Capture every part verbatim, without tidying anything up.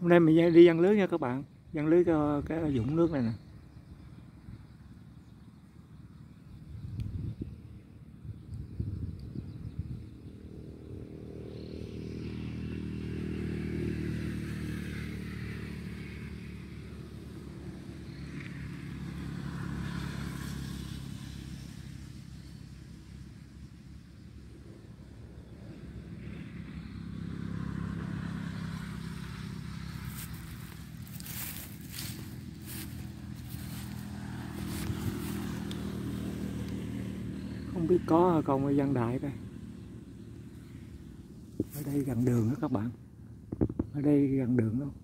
Hôm nay mình đi giăng lưới nha các bạn, giăng lưới cho cái vũng nước này nè. Không biết có không ở Văn Đại đây. Ở đây gần đường đó các bạn. Ở đây gần đường đâu.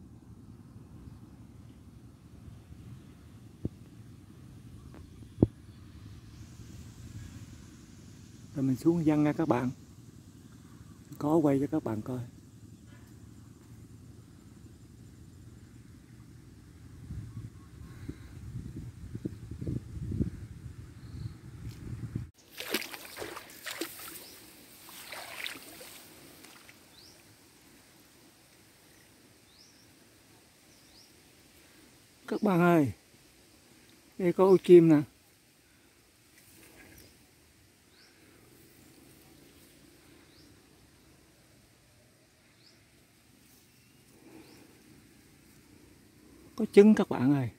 Rồi mình xuống Văn nha các bạn. Có quay cho các bạn coi. Các bạn ơi, đây có ô chim nè. Có trứng các bạn ơi.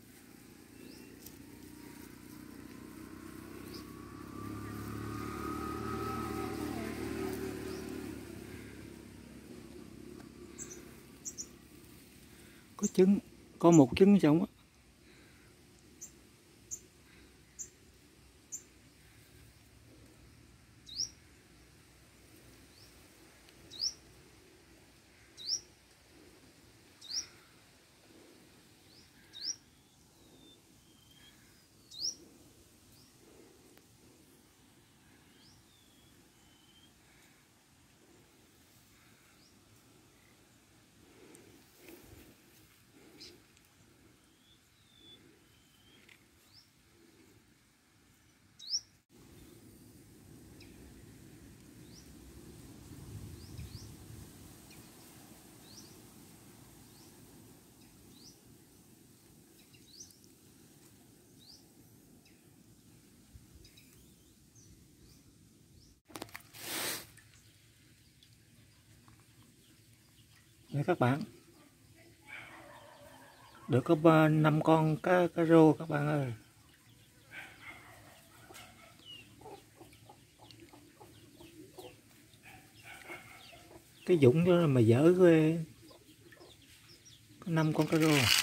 Có trứng, có một trứng trong á. Đây các bạn, được có năm con cá cá rô các bạn ơi. Cái vũng đó mà dở ghê, có năm con cá rô.